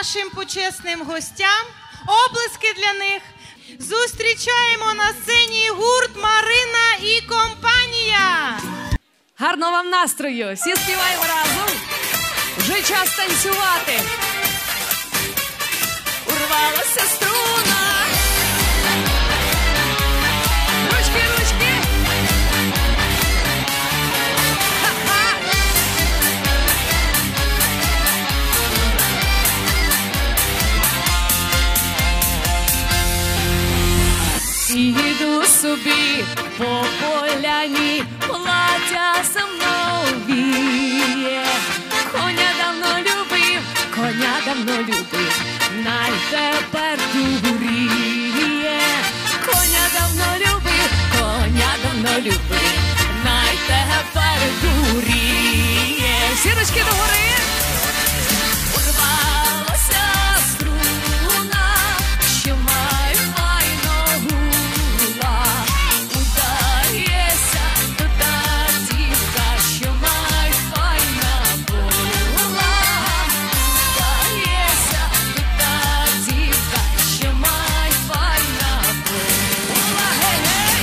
нашим почесним гостям. Оплески для них. Зустрічаємо на сцені гурт «Марина і компанія». Гарного вам настрою! Всі співаємо разом! Вже час танцювати! Урвалася струна! Ручки, ручки! Ха-ха! Іду собі по поляні, плаття самновіє. Коня давно любив, най тепер дуріє. Коня давно любив, най тепер дуріє. Всі ручки догори. Урвалася струна, що має файно гула. Удається туди дівка, що має файна була. Удається туди дівка, що має файна була. Гей-гей!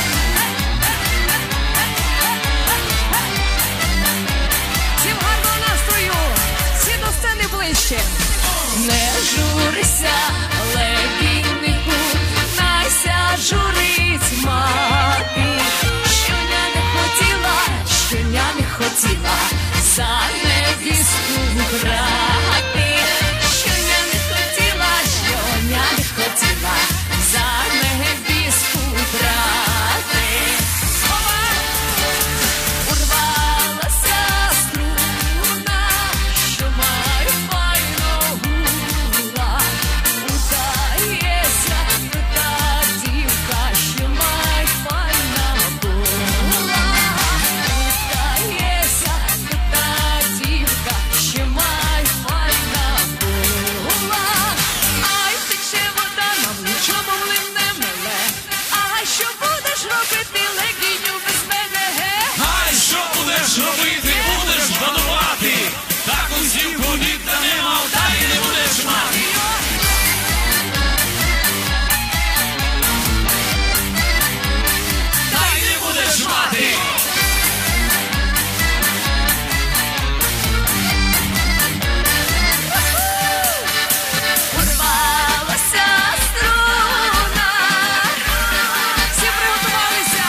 Всім гарного настрою! Всі до сцени ближче! Не журися, легіннику, найся журить мати. Щоня не хотіла за невістку брати. Щоня не хотіла за невістку брати. Урвалася струна, що має файно гула. Удається туди дівка, що має файна була. Удається туди дівка, що має файна була. Ай, тече вода на влучому млине меле. Ай, що будеш робити, легіню, без мене, ге? Ай, що будеш робити, будеш годувати. Таку зівку ніхто не мав, та й не будеш мати. Та й не будеш мати. Урвалася струна. Всі приготувалися.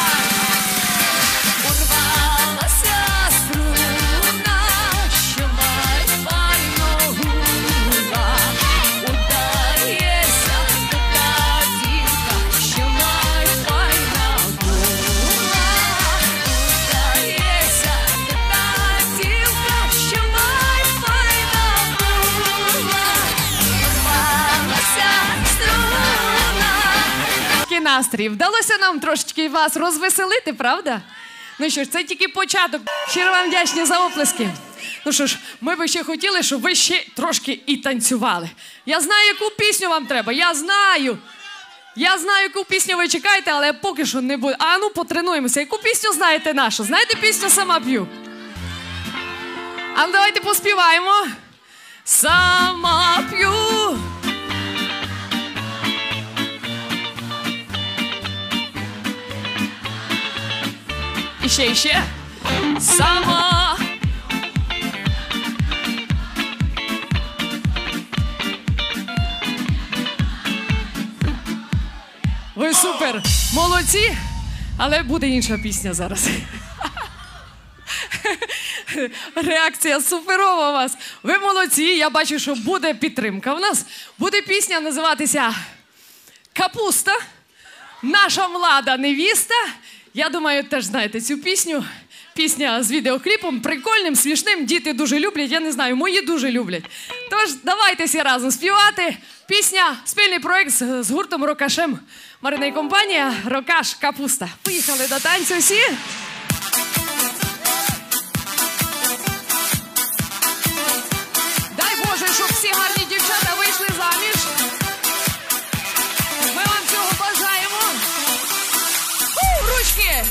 Урвалася струна, що має файно гула. Удається туди дівка, що має файна була. Удається туди дівка, що має файна була. Урвалася струна. Такий настрій. Вдалося нам трошечки вас розвеселити, правда? Ну що ж, це тільки початок. Щиро вам вдячні за оплески. Ну що ж, ми би ще хотіли, щоб ви ще трошки і танцювали. Я знаю, яку пісню вам треба. Я знаю, яку пісню ви чекаєте, але поки що не буде. А ну, потренуємося. Яку пісню знаєте нашу? Знаєте пісню «Сама п'ю»? А ну, давайте поспіваємо. Сама п'ю. І ще. Сама. Ви супер, молодці, але буде інша пісня зараз. Реакція суперова у вас. Ви молодці, я бачу, що буде підтримка. У нас буде пісня називатися «Капуста». Наша млада невіста. Я думаю, теж знаєте цю пісню. Пісня з відеокліпом, прикольним, смішним. Діти дуже люблять, я не знаю, мої дуже люблять. Тож, давайте всі разом співати. Пісня, спільний проєкт з гуртом «Рокашем». Марина і компанія, «Рокаш, капуста». Поїхали до танцю всі. Дай Боже, щоб всі гарні дівчата вийшли заміж. Ми вам цього бажаємо. Ручки!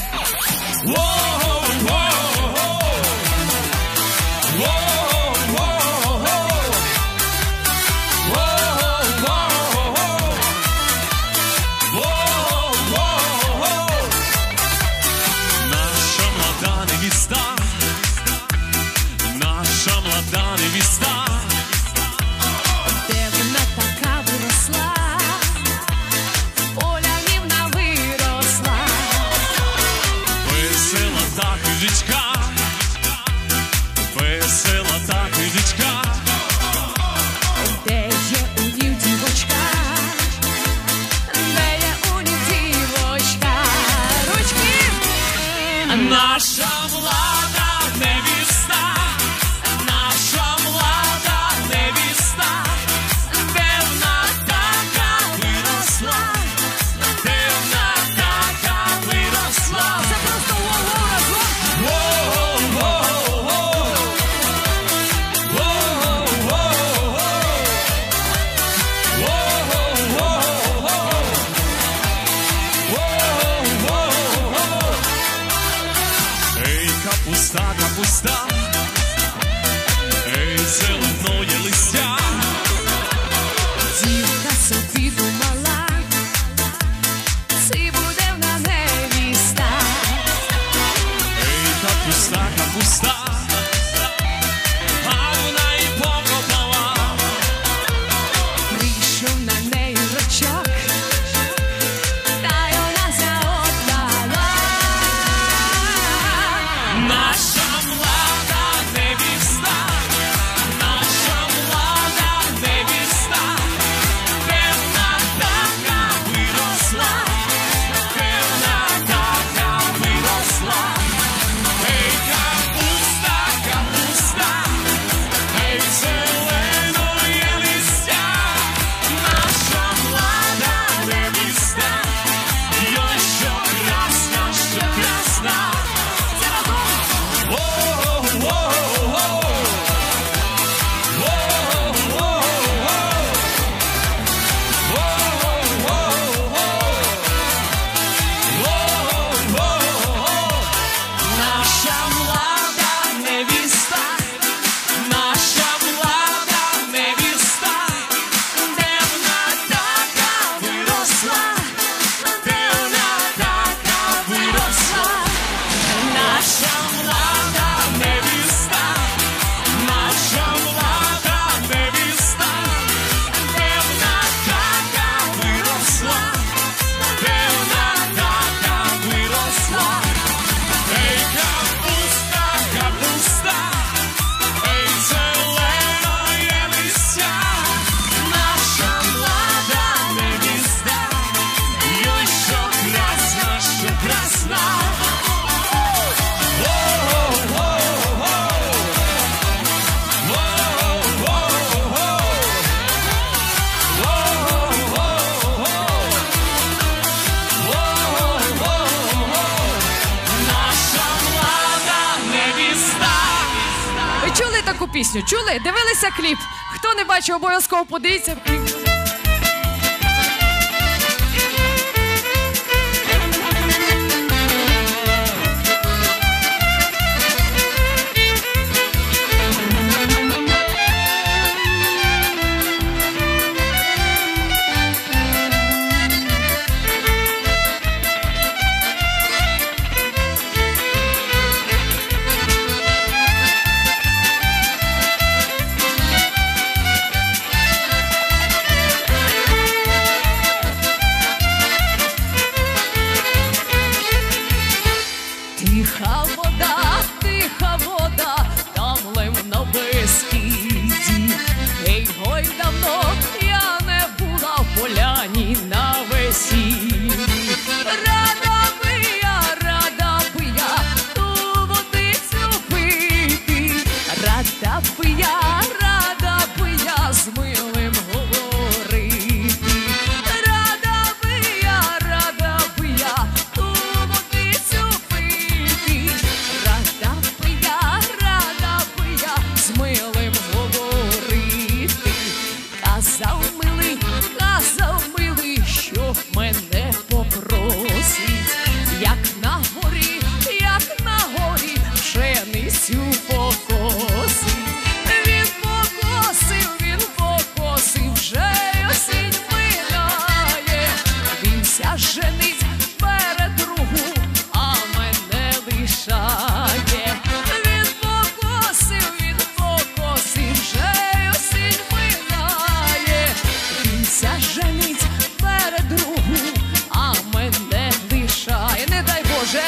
пісню чули? Дивилися кліп? Хто не бачив, обов'язково подивіться кліп. Тиха вода, там лимно безкіді. Ей, гой, давно я не була в поляні на весіллі. Рада би я ту водицю пити. Рада би я з милим говорити. Рада би я ту водицю пити. Рада би я з милим говорити. Казав милий, що мене попросить. Як на горі пшеницю покосить. Він покосив, вже осінь минає. Вінся женить перед другу, а мене лишає. Він покосив, вже осінь минає. Вінся женить перед другу, а мене лишає. Не дай Боже.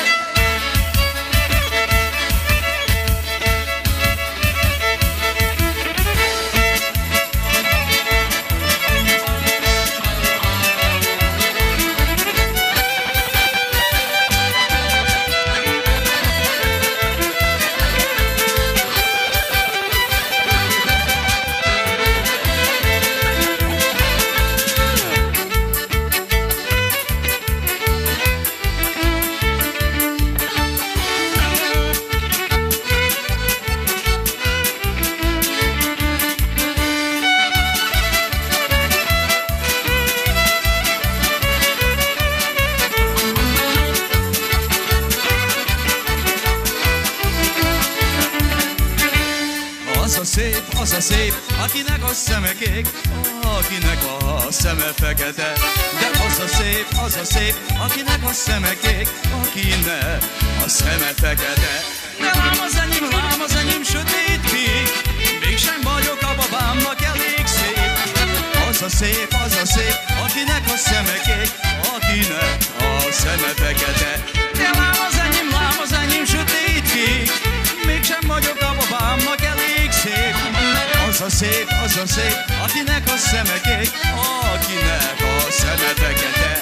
Az a szép, akinek a szeme kék, akinek a szeme fekete. De az a szép, akinek a szeme kék, akinek a szeme fekete. De lám az enyém sötét kék, mégsem vagyok a babámnak elég szép. Az a szép, akinek a szeme kék, akinek a szeme fekete. De lám az enyém sötét kék, mégsem vagyok a babámnak elég szép. Az a szép, akinek a szeme kék, akinek a szeme fekete.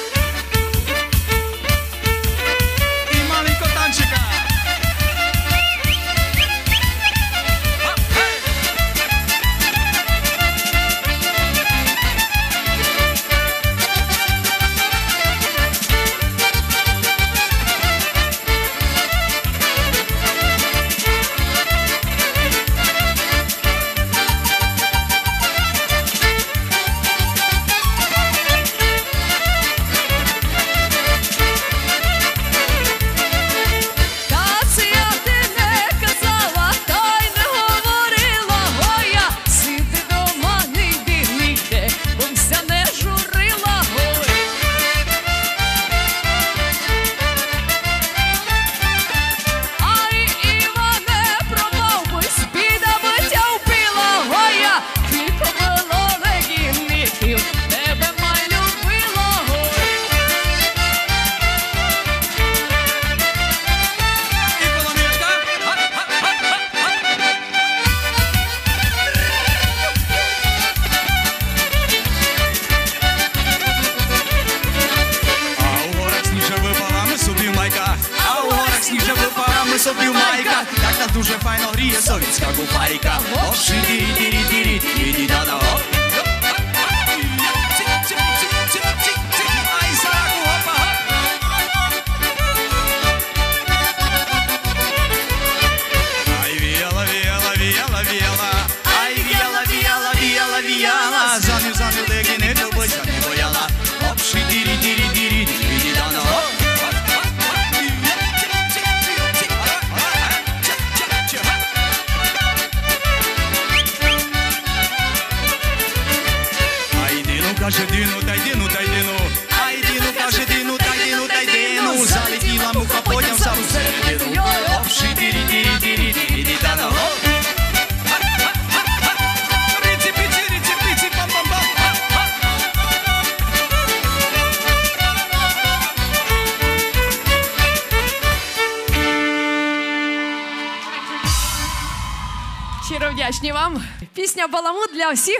Imaliko Tancsika! Собі майка, так нас дуже файно гріє совітська купайка. Оп, шиді-ді-ді-ді-ді-ді-ді-да-да, оп. Ай, саку, опа, Ай, віяла, віяла, віяла, віяла, сміяла, замів лegi не тобойся не бояла. Оп, ши-дірі-дірі-дірі-дірі, дана, оп. Каже дину, дай дину, дай дину. Ай дину, каже дину, дай дину, дай дину. Залетіла муха, потім сам середину. Оп, ши-дірі-дірі-дірі-дірі, дана, оп. Риці-піці, риці-піці, пам-пам-пам. Щиро вдячні вам. Пісня «Баламут» для всіх.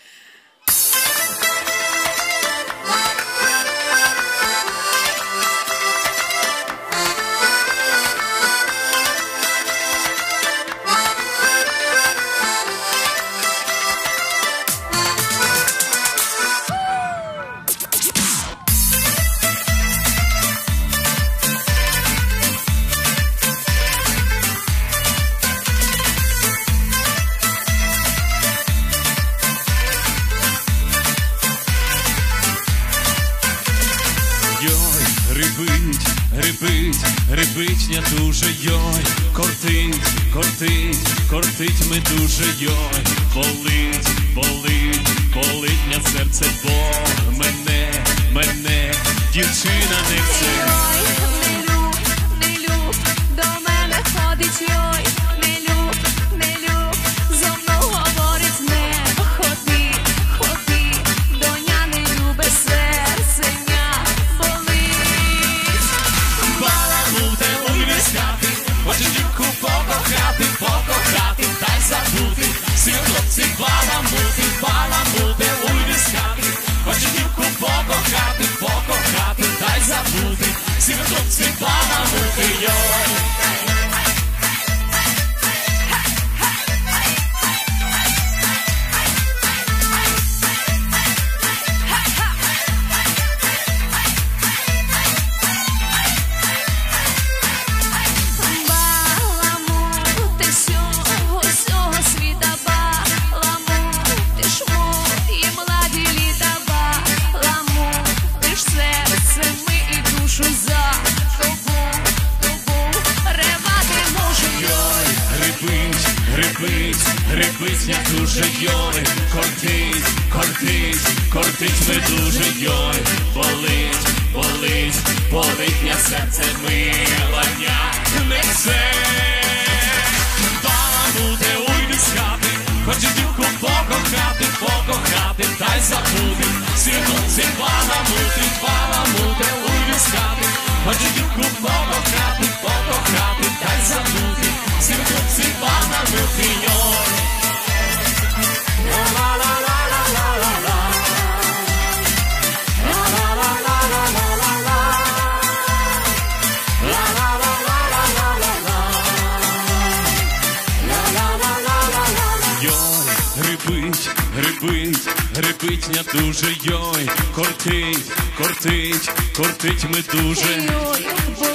Рибить не дуже, йой, кортить ми дуже, йой, болить м'я серце, бо мене дівчина не chce. Йой, не люб, до мене ходить, йой, не люб, зо мною говорить, не ходи, доня не любить, серценя болить. Баламуте у віскати, хоче дівку покохати, та й забути. Всі хлопці баламути у віскати, хоче дівку покохати, та й забути. Всі хлопці баламути, йой. Рибить не дуже, йой, кортить ми дуже, йой, болить м'я серце, миланя не chce. Баламуте уйди з хати, хоче дівку покохати, та й забути. Всі хлопці баламути уйди з хати, хоче дівку покохати, та й забути. Всі хлопці баламути, йой. Рибить не дуже, йой, кортить ми дуже. Йой,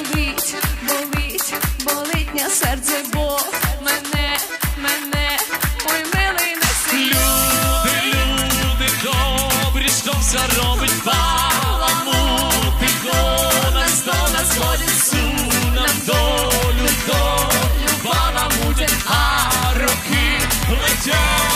болить м'я серце, бо мене, ой, милий, не сій. Люди добрі, що все робить баламути, до нас ходять, нам долю баламутять, а роки летять.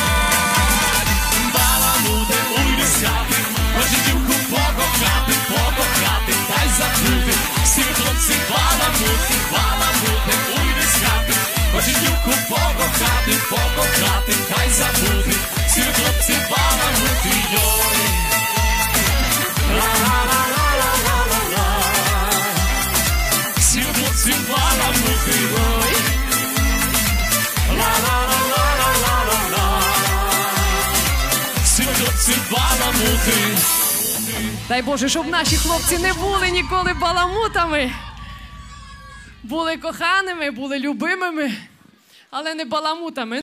Баламути уйди з хати, хоче дівку покохати, та й забути. Всі хлопці баламути уйди з хати, хоче дівку покохати, та й забути. Всі хлопці баламути, йой. Всі хлопці баламути, йой. Всі хлопці баламути. Дай Боже, щоб наші хлопці не були ніколи баламутами. Були коханими, були любимими, але не баламутами.